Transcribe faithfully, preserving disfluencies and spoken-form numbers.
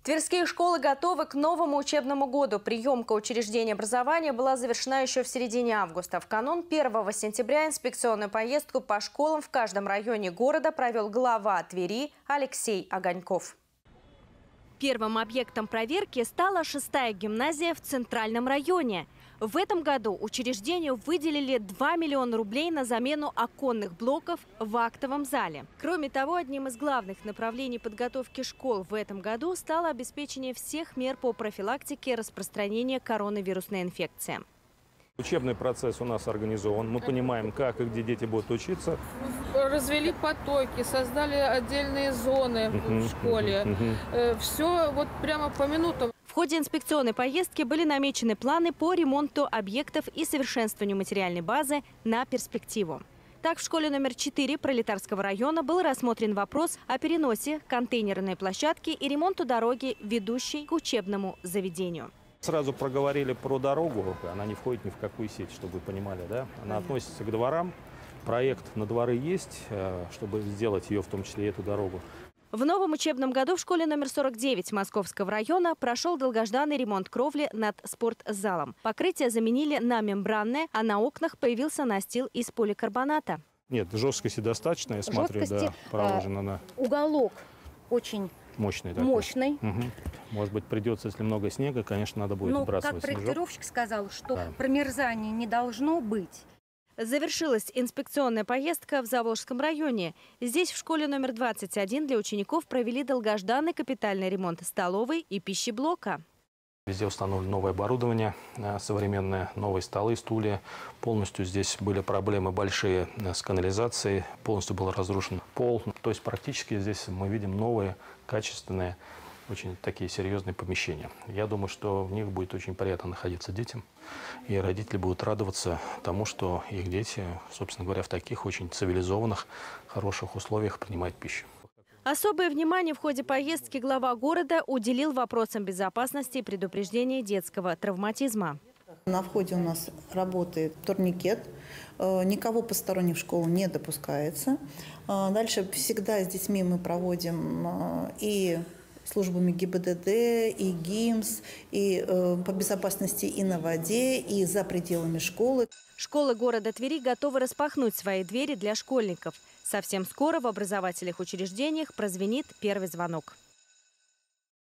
Тверские школы готовы к новому учебному году. Приемка учреждений образования была завершена еще в середине августа. В канун первого сентября инспекционную поездку по школам в каждом районе города провел глава Твери Алексей Огоньков. Первым объектом проверки стала шестая гимназия в Центральном районе. В этом году учреждению выделили два миллиона рублей на замену оконных блоков в актовом зале. Кроме того, одним из главных направлений подготовки школ в этом году стало обеспечение всех мер по профилактике распространения коронавирусной инфекции. Учебный процесс у нас организован. Мы понимаем, как и где дети будут учиться. Развели потоки, создали отдельные зоны uh-huh, в школе. Uh-huh, uh-huh. Все вот прямо по минутам. В ходе инспекционной поездки были намечены планы по ремонту объектов и совершенствованию материальной базы на перспективу. Так, в школе номер четыре Пролетарского района был рассмотрен вопрос о переносе контейнерной площадки и ремонту дороги, ведущей к учебному заведению. Сразу проговорили про дорогу, она не входит ни в какую сеть, чтобы вы понимали, да? Она относится к дворам, проект на дворы есть, чтобы сделать ее, в том числе и эту дорогу. В новом учебном году в школе номер сорок девять Московского района прошел долгожданный ремонт кровли над спортзалом. Покрытие заменили на мембранное, а на окнах появился настил из поликарбоната. Нет, жесткости достаточно, я смотрю, да, проложено на... Уголок очень... Мощный. Такой. Мощный. Угу. Может быть, придется, если много снега, конечно, надо будет ну, сбрасывать как проектировщик снежок. сказал, что да. промерзания не должно быть. Завершилась инспекционная поездка в Заволжском районе. Здесь, в школе номер двадцать один, для учеников провели долгожданный капитальный ремонт столовой и пищеблока. Везде установлено новое оборудование, современное, новые столы, стулья. Полностью здесь были проблемы большие с канализацией, полностью был разрушен пол. То есть практически здесь мы видим новые, качественные, очень такие серьезные помещения. Я думаю, что в них будет очень приятно находиться детям. И родители будут радоваться тому, что их дети, собственно говоря, в таких очень цивилизованных, хороших условиях принимают пищу. Особое внимание в ходе поездки глава города уделил вопросам безопасности и предупреждения детского травматизма. На входе у нас работает турникет, никого посторонних в школу не допускается. Дальше всегда с детьми мы проводим и службами ГИБДД, и ГИМС, и по безопасности и на воде, и за пределами школы. Школы города Твери готовы распахнуть свои двери для школьников. Совсем скоро в образовательных учреждениях прозвенит первый звонок.